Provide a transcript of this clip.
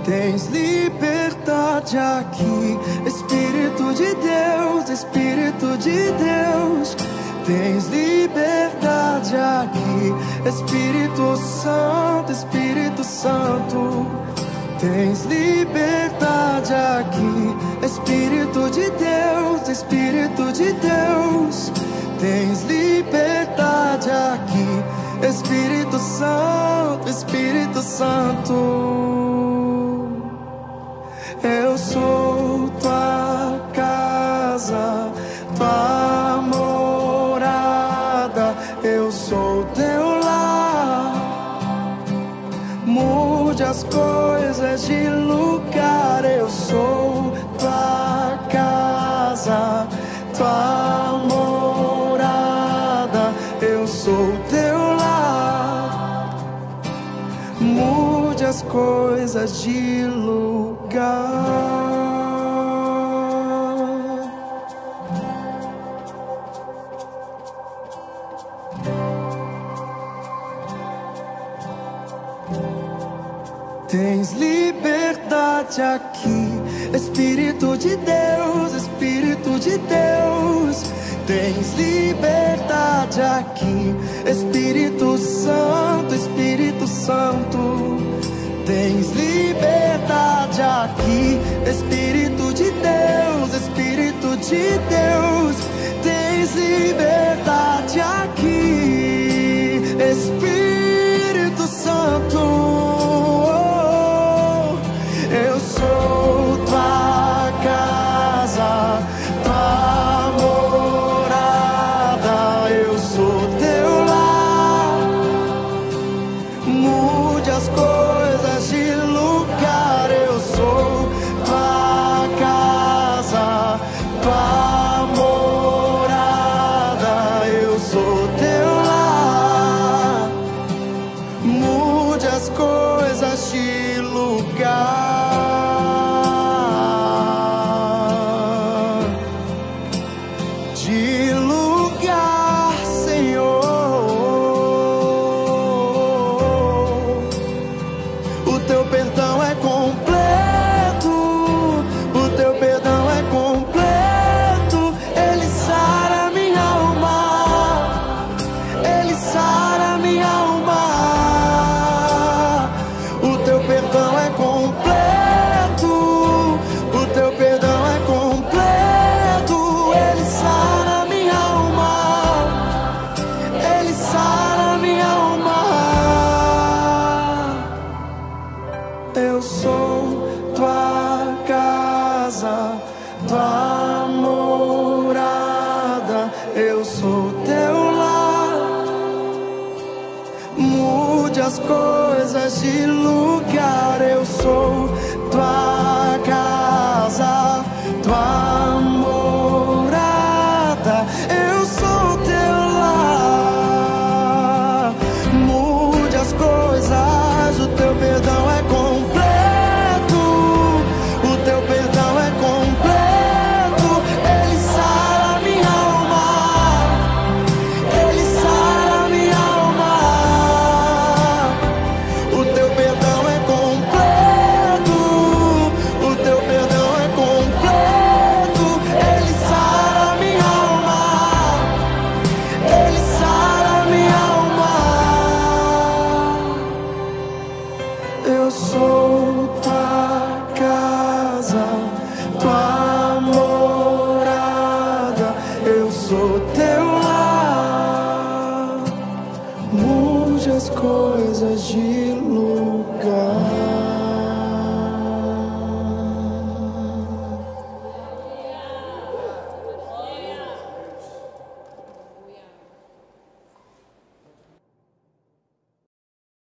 Tens liberdade aqui, Espírito de Deus, Espírito de Deus. Tens liberdade aqui, Espírito Santo, Espírito Santo. Tens liberdade aqui, Espírito de Deus, Espírito de Deus. Tens liberdade aqui, Espírito Santo, Espírito Santo. Eu sou tua casa, tua morada. Eu sou teu lar. Mude as coisas de lugar. Eu sou tua casa, tua morada. Eu sou teu lar. Mude as coisas de lugar. Tens liberdade aqui, Espírito de Deus, Espírito de Deus. Tens liberdade aqui, Espírito Santo, Espírito Santo. Tens liberdade aqui, Espírito de Deus, Espírito de Deus. Tens liberdade aqui, Espírito Santo. Eu sou tua casa, tua morada. Eu sou teu lar. Mude as coisas de lugar. Eu sou tua casa, tua morada. Eu sou teu lar. Mude as coisas de lugar. De lugar, Senhor. O teu perdão é completo, o teu perdão é completo. Ele sara minha alma, ele sara minha alma. O teu perdão é completo, o teu perdão é completo. Ele sara minha alma, ele sara minha alma. Eu sou tua casa, tua morada. Eu sou teu lar. Mude as coisas de lugar. Eu sou tua casa, tua morada. Eu sou teu lar. Mude as coisas. O teu perdão é completo, o teu perdão é completo. Ele sara minha alma, ele sara minha alma. O teu perdão é completo, o teu perdão é completo. Ele sara minha alma, ele sara minha alma. Eu sou tua casa, tua morada. Eu sou teu lar. Mude as coisas de